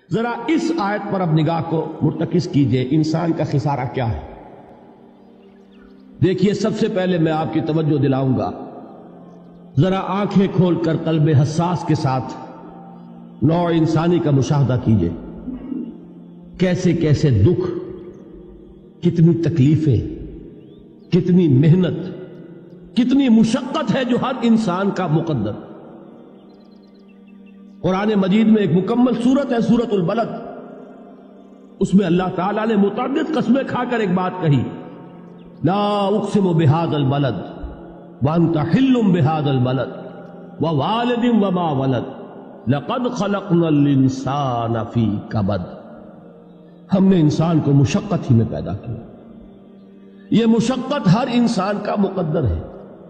ذرا اس آیت پر اب نگاہ کو مرتکز کیجئے، انسان کا خسارہ کیا ہے؟ دیکھیے، سب سے پہلے میں آپ کی توجہ دلاؤں گا، ذرا آنکھیں کھول کر قلب حساس کے ساتھ نوع انسانی کا مشاہدہ کیجئے۔ کیسے کیسے دکھ، کتنی تکلیفیں، کتنی محنت، کتنی مشقت ہے جو ہر انسان کا مقدر۔ قرآن مجید میں ایک مکمل سورت ہے، سورت البلد، اس میں اللہ تعالیٰ نے متعدد قسمیں کھا کر ایک بات کہی، لا اقسم بہذا البلد وانت حل بہذا البلد ووالد وما ولد لقد خلقنا الانسان فی کبد۔ ہم نے انسان کو مشقت ہی میں پیدا کیا، یہ مشقت ہر انسان کا مقدر ہے۔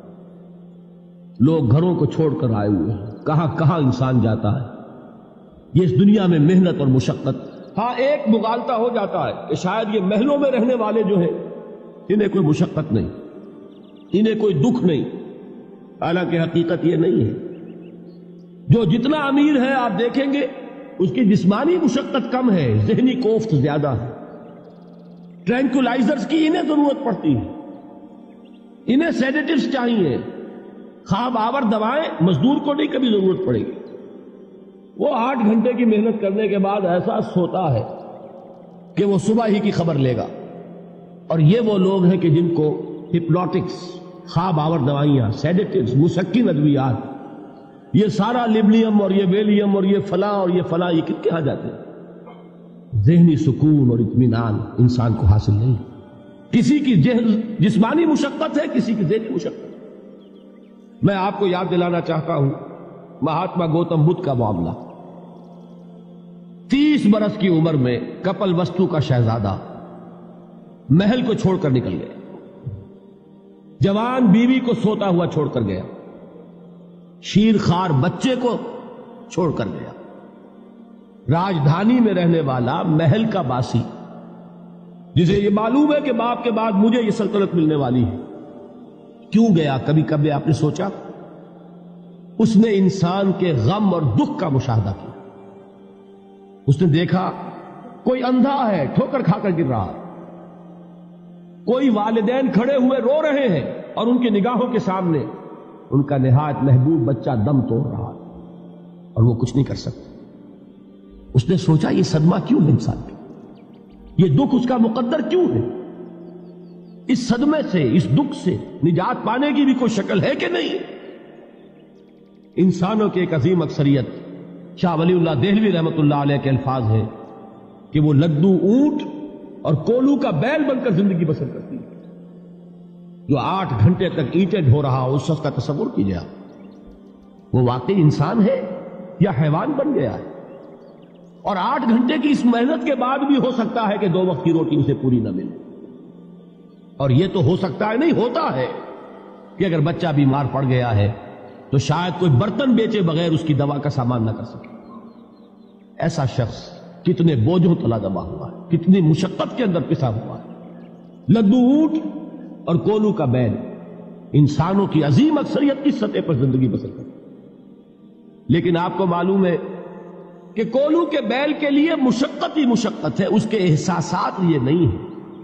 لوگ گھروں کو چھوڑ کر آئے ہوئے ہیں، کہاں کہاں انسان جاتا ہے، یہ اس دنیا میں محنت اور مشقت۔ ہاں، ایک مغالطہ ہو جاتا ہے کہ شاید یہ محلوں میں رہنے والے جو ہیں انہیں کوئی مشقت نہیں، انہیں کوئی دکھ نہیں، حالانکہ حقیقت یہ نہیں ہے۔ جو جتنا امیر ہے آپ دیکھیں گے اس کی جسمانی مشقت کم ہے، ذہنی کوفت زیادہ ہے۔ ٹرینکولائزرز کی انہیں ضرورت پڑتی ہے، انہیں سیڈیٹیوز چاہیے، خواب آور دوائیں مزدور کو نہیں کبھی ضرورت پڑے گی۔ وہ 8 گھنٹے کی محنت کرنے کے بعد احساس ہوتا ہے کہ وہ صبح ہی کی خبر لے گا۔ اور یہ وہ لوگ ہیں کہ جن کو ہپنوٹکس، خواب آور دوائیاں، سیڈیٹیوز، مسکن ادویات، یہ سارا لیبلیم اور یہ ویلیم اور یہ فلاں اور یہ فلاں، یہ کہاں جاتے ہیں؟ ذہنی سکون اور اطمینان انسان کو حاصل نہیں۔ کسی کی جسمانی مشقت ہے، کسی کی ذہنی مشقت۔ میں آپ کو یاد دلانا چاہتا ہوں مہاتما گوتم بدھ کا معاملہ۔ 30 برس کی عمر میں کپل وستو کا شہزادہ محل کو چھوڑ کر نکل گیا، جوان بیوی کو سوتا ہوا چھوڑ کر گیا، شیر خوار بچے کو چھوڑ کر گیا۔ راجدھانی میں رہنے والا محل کا باسی، جسے یہ معلوم ہے کہ باپ کے بعد مجھے یہ سلطنت ملنے والی ہے، کیوں گیا؟ کبھی کبھی آپ نے سوچا؟ اس نے انسان کے غم اور دکھ کا مشاہدہ کیا۔ اس نے دیکھا کوئی اندھا ہے، ٹھوکر کھا کر گر رہا ہے، کوئی والدین کھڑے ہوئے رو رہے ہیں اور ان کی نگاہوں کے سامنے ان کا نہایت محبوب بچہ دم توڑ رہا ہے اور وہ کچھ نہیں کر سکتا۔ اس نے سوچا یہ صدمہ کیوں ہے انسان کا، یہ دکھ اس کا مقدر کیوں ہے؟ اس صدمے سے، اس دکھ سے نجات پانے کی بھی کوئی شکل ہے کہ نہیں؟ انسانوں کی ایک عظیم اکثریت، شاہ ولی اللہ دہلوی رحمت اللہ علیہ کے الفاظ ہیں کہ وہ لدو اونٹ اور کولو کا بیل بن کر زندگی بسر کرتی ہے۔ جو 8 گھنٹے تک اینٹیں ڈھو رہا ہو، اس شخص کا تصور کیجیے، وہ واقعی انسان ہے یا حیوان بن گیا ہے؟ اور 8 گھنٹے کی اس محنت کے بعد بھی ہو سکتا ہے کہ 2 وقت کی روٹی اسے پوری نہ ملے۔ اور یہ تو ہو سکتا ہے، نہیں ہوتا ہے، کہ اگر بچہ بیمار پڑ گیا ہے تو شاید کوئی برتن بیچے بغیر اس کی دوا کا سامان نہ کر سکے۔ ایسا شخص کتنے بوجھوں تلا دبا ہوا ہے، کتنی مشقت کے اندر پسا ہوا ہے۔ لدو اونٹ اور کولو کا بیل، انسانوں کی عظیم اکثریت کی سطح پر زندگی بسر کرتی ہے۔ لیکن آپ کو معلوم ہے کہ کولو کے بیل کے لیے مشقت ہی مشقت ہے، اس کے احساسات یہ نہیں ہیں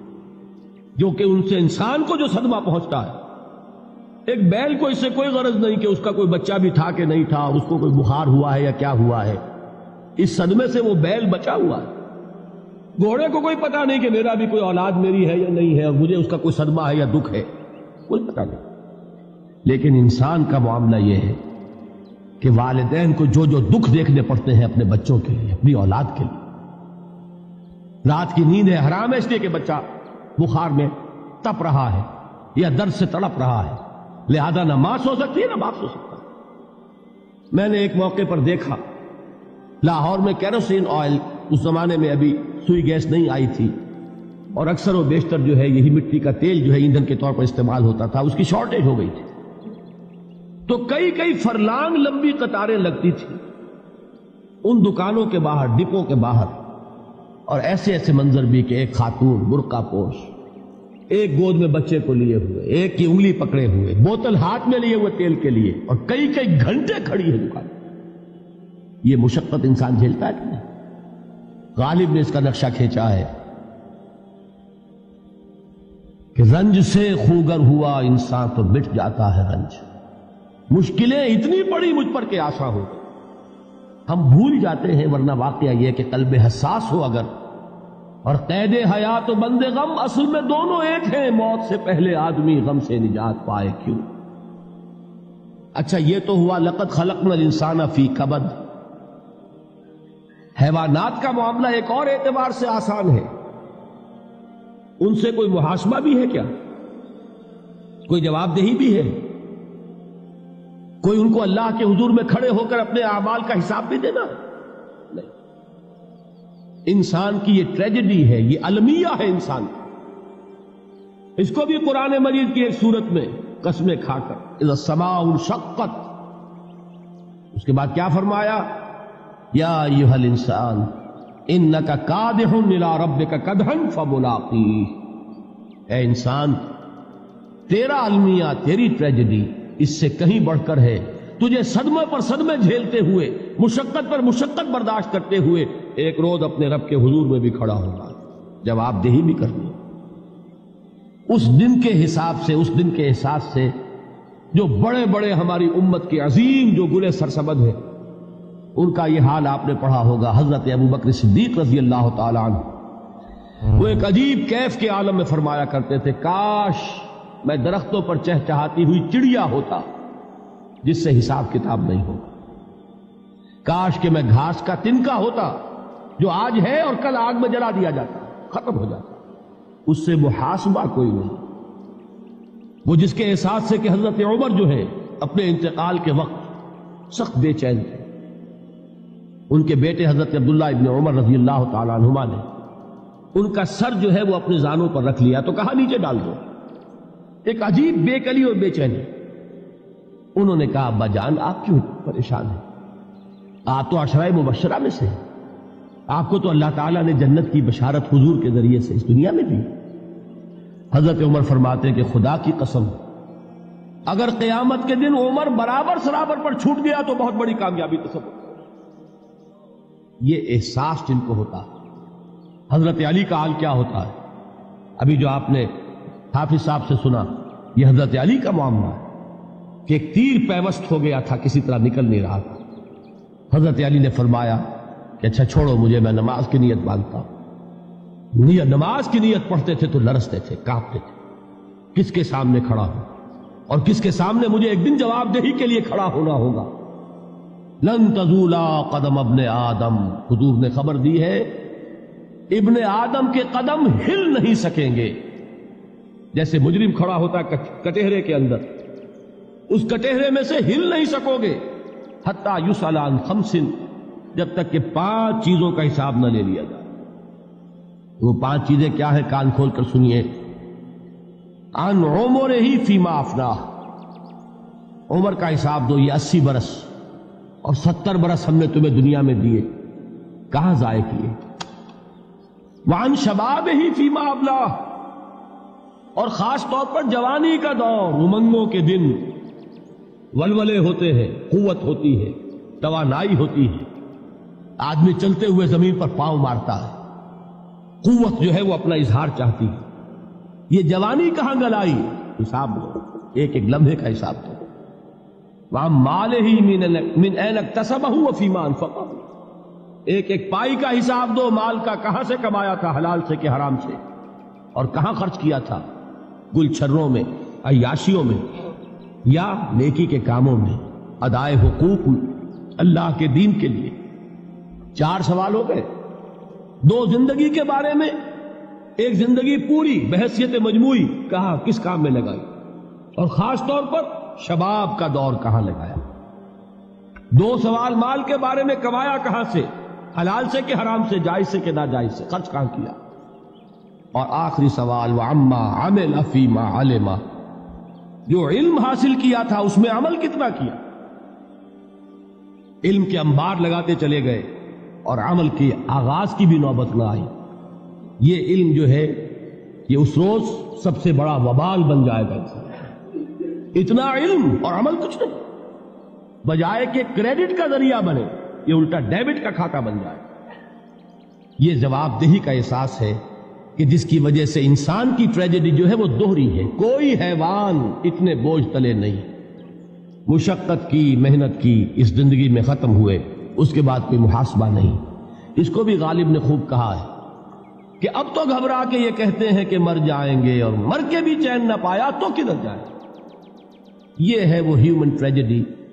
جو کہ ان سے انسان کو جو صدمہ پہنچتا ہے۔ ایک بیل کو اس سے کوئی غرض نہیں کہ اس کا کوئی بچہ بھی تھا کہ نہیں تھا، اس کو کوئی بخار ہوا ہے یا کیا ہوا ہے، اس صدمے سے وہ بیل بچا ہوا ہے۔ گھوڑے کو کوئی پتہ نہیں کہ میرا بھی کوئی اولاد میری ہے یا نہیں ہے، اور مجھے اس کا کوئی صدمہ ہے یا دکھ ہے، کوئی پتہ نہیں۔ لیکن انسان کا معاملہ یہ ہے کہ والدین کو جو جو دکھ دیکھنے پڑتے ہیں اپنے بچوں کے لیے، اپنی اولاد کے لیے۔ رات کی نیند ہے حرام ہے اس لیے کہ بچہ بخار میں تپ رہا ہے یا درد سے تڑپ رہا ہے، لہذا نہ ماں سو سکتی ہے نہ باپ سو سکتا۔ میں نے ایک موقع پر دیکھا، لاہور میں کیروسین آئل، اس زمانے میں ابھی سوئی گیس نہیں آئی تھی، اور اکثر و بیشتر جو ہے یہی مٹی کا تیل جو ہے ایندھن کے طور پر استعمال ہوتا تھا، اس کی شارٹیج ہو گئی تھی۔ تو کئی فرلانگ لمبی قطاریں لگتی تھی ان دکانوں کے باہر، ڈپوں کے باہر، اور ایسے منظر بھی کہ ایک خاتون برقع پوش، ایک گود میں بچے کو لیے ہوئے، ایک کی انگلی پکڑے ہوئے، بوتل ہاتھ میں لیے ہوئے تیل کے لیے، اور کئی گھنٹے کھڑی ہے دکان۔ یہ مشقت انسان جھیلتا ہے کہ نہیں؟ غالب نے اس کا نقشہ کھینچا ہے کہ رنج سے خوگر ہوا انسان تو مٹ جاتا ہے رنج. مشکلیں اتنی بڑی مجھ پر کہ آسان ہو ہم بھول جاتے ہیں، ورنہ واقعہ یہ کہ قلب حساس ہو اگر اور قید حیات و بند غم اصل میں دونوں ایک ہیں. موت سے پہلے آدمی غم سے نجات پائے کیوں؟ اچھا یہ تو ہوا لقد خلقنا الانسان فی کبد. حیوانات کا معاملہ ایک اور اعتبار سے آسان ہے. ان سے کوئی محاسبہ بھی ہے کیا؟ کوئی جواب دہی بھی ہے؟ کوئی ان کو اللہ کے حضور میں کھڑے ہو کر اپنے اعمال کا حساب بھی دینا؟ نہیں. انسان کی یہ ٹریجڈی ہے، یہ المیہ ہے انسان. اس کو بھی قرآن مجید کی ایک سورت میں قسمیں کھا کر اذا السماء انشقت، اس کے بعد کیا فرمایا؟ یا ایھا الانسان انک کادح الی ربک کدحا فملاقیہ. اے انسان تیرا المیہ، تیری ٹریجڈی اس سے کہیں بڑھ کر ہے. تجھے صدمے پر صدمے جھیلتے ہوئے، مشقت پر مشقت برداشت کرتے ہوئے ایک روز اپنے رب کے حضور میں بھی کھڑا ہوگا، جواب دہی بھی کرنی. اس دن کے حساب سے، اس دن کے احساس سے جو بڑے بڑے ہماری امت کے عظیم جو گلے سرسبد ہیں، ان کا یہ حال آپ نے پڑھا ہوگا. حضرت ابوبکر صدیق رضی اللہ تعالی عنہ وہ ایک عجیب کیف کے عالم میں فرمایا کرتے تھے، کاش میں درختوں پر چہچہاتی ہوئی چڑیا ہوتا جس سے حساب کتاب نہیں ہوگا. کاش کہ میں گھاس کا تنکا ہوتا جو آج ہے اور کل آگ میں جلا دیا جاتا، ختم ہو جاتا، اس سے محاسبہ کوئی نہیں. وہ جس کے احساس سے کہ حضرت عمر جو ہے اپنے انتقال کے وقت سخت بے چین تھے. ان کے بیٹے حضرت عبداللہ ابن عمر رضی اللہ تعالی عنہما نے ان کا سر جو ہے وہ اپنے زانوں پر رکھ لیا تو کہا نیچے ڈال دو. ایک عجیب بے کلی اور بے چینی. انہوں نے کہا ابا جان آپ کیوں پریشان ہیں؟ آپ تو عشرہ مبشرہ میں سے، آپ کو تو اللہ تعالیٰ نے جنت کی بشارت حضور کے ذریعے سے اس دنیا میں دی. حضرت عمر فرماتے ہیں کہ خدا کی قسم اگر قیامت کے دن عمر برابر سرابر پر چھوٹ گیا تو بہت بڑی کامیابی تصور کرو. یہ احساس جن کو ہوتا ہے. حضرت علی کا حال کیا ہوتا ہے؟ ابھی جو آپ نے حافظ صاحب سے سنا، یہ حضرت علی کا معاملہ ہے کہ ایک تیر پیوست ہو گیا تھا، کسی طرح نکل نہیں رہا تھا. حضرت علی نے فرمایا کہ اچھا چھوڑو مجھے، میں نماز کی نیت باندھتا ہوں. نماز کی نیت پڑھتے تھے تو لرزتے تھے، کانپتے تھے. کس کے سامنے کھڑا ہوں اور کس کے سامنے مجھے ایک دن جواب دہی کے لیے کھڑا ہونا ہوگا. لن تزولا قدم ابن آدم، حضور نے خبر دی ہے ابن آدم کے قدم ہل نہیں سکیں گے. جیسے مجرم کھڑا ہوتا ہے کٹہرے کے اندر، اس کٹہرے میں سے ہل نہیں سکو گے حتی یسأل عن خمس، جب تک کہ 5 چیزوں کا حساب نہ لے لیا جائے. وہ 5 چیزیں کیا ہیں؟ کان کھول کر سنیے. عن عمرہ فیما افناہ، عمر کا حساب دو. یہ 80 برس اور 70 برس ہم نے تمہیں دنیا میں دیے، کہاں ضائع کیے؟ وعن شبابہ فیما ابلاہ، اور خاص طور پر جوانی کا دور، امنگوں کے دن، ولولے ہوتے ہیں، قوت ہوتی ہے، توانائی ہوتی ہے، آدمی چلتے ہوئے زمین پر پاؤں مارتا ہے، قوت جو ہے وہ اپنا اظہار چاہتی ہے. یہ جوانی کہاں گلائی؟ حساب دو، ایک ایک لمحے کا حساب دو. وہاں مالہ من این اکتسبہ وفیما انفقہ، ایک ایک پائی کا حساب دو. مال کا کہاں سے کمایا تھا، حلال سے کہ حرام سے، اور کہاں خرچ کیا تھا، گل چھروں میں، عیاشیوں میں، یا نیکی کے کاموں میں، ادائے حقوق اللہ کے دین کے لیے. 4 سوال ہو گئے. 2 زندگی کے بارے میں، ایک زندگی پوری بحیثیت مجموعی کہاں کس کام میں لگائی، اور خاص طور پر شباب کا دور کہاں لگایا. 2 سوال مال کے بارے میں، کمایا کہاں سے، حلال سے کہ حرام سے، جائز سے کہ ناجائز سے، خرچ کہاں کیا. اور آخری سوال وعما عمل فیما علم، جو علم حاصل کیا تھا اس میں عمل کتنا کیا. علم کے انبار لگاتے چلے گئے اور عمل کے آغاز کی بھی نوبت نہ آئی. یہ علم جو ہے یہ اس روز سب سے بڑا وبال بن جائے گا. اتنا علم اور عمل کچھ نہیں، بجائے کہ کریڈٹ کا ذریعہ بنے یہ الٹا ڈیبٹ کا کھاتہ بن جائے. یہ جواب دہی کا احساس ہے کہ جس کی وجہ سے انسان کی ٹریجڈی جو ہے وہ دوہری ہے. کوئی حیوان اتنے بوجھ تلے نہیں. مشقت کی، محنت کی، اس زندگی میں ختم ہوئے، اس کے بعد کوئی محاسبہ نہیں. اس کو بھی غالب نے خوب کہا ہے کہ اب تو گھبرا کے یہ کہتے ہیں کہ مر جائیں گے، اور مر کے بھی چین نہ پایا تو کدھر جائیں. یہ ہے وہ ہیومن ٹریجڈی